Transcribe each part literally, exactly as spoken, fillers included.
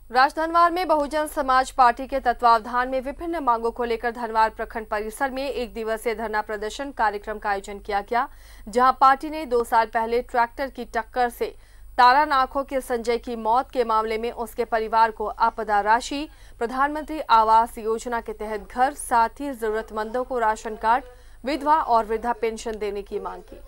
राजधनवार में बहुजन समाज पार्टी के तत्वावधान में विभिन्न मांगों को लेकर धनवार प्रखंड परिसर में एक दिवसीय धरना प्रदर्शन कार्यक्रम का आयोजन किया गया, जहां पार्टी ने दो साल पहले ट्रैक्टर की टक्कर से तारा नाखो के संजय की मौत के मामले में उसके परिवार को आपदा राशि, प्रधानमंत्री आवास योजना के तहत घर, साथ ही जरूरतमंदों को राशन कार्ड, विधवा और वृद्धा पेंशन देने की मांग की।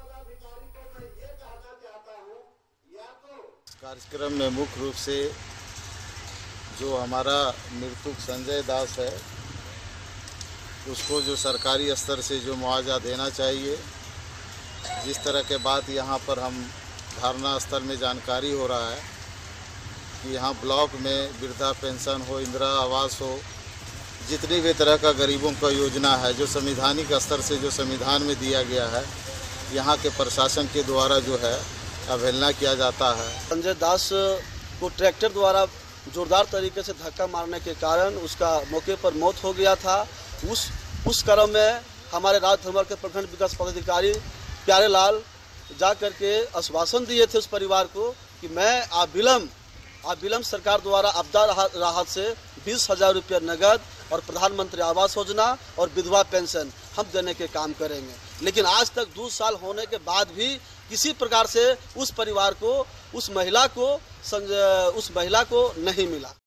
कार्यक्रम में मुख्य रूप से जो हमारा मृतक संजय दास है, उसको जो सरकारी स्तर से जो मुआवजा देना चाहिए, जिस तरह के बात यहाँ पर हम धारणा स्तर में जानकारी हो रहा है कि यहाँ ब्लॉक में वृद्धा पेंशन हो, इंदिरा आवास हो, जितनी भी तरह का गरीबों का योजना है जो संवैधानिक स्तर से जो संविधान में दिया गया है, यहाँ के प्रशासन के द्वारा जो है अवहेलना किया जाता है। संजय दास को ट्रैक्टर द्वारा जोरदार तरीके से धक्का मारने के कारण उसका मौके पर मौत हो गया था। उस उस क्रम में हमारे राजधनवार के प्रखंड विकास पदाधिकारी प्यारे लाल जा करके आश्वासन दिए थे उस परिवार को कि मैं अविलंब अविलंब सरकार द्वारा आपदा राहत से बीस हजार रुपये नगद और प्रधानमंत्री आवास योजना और विधवा पेंशन हम देने के काम करेंगे। लेकिन आज तक दो साल होने के बाद भी किसी प्रकार से उस परिवार को, उस महिला को उस महिला को नहीं मिला।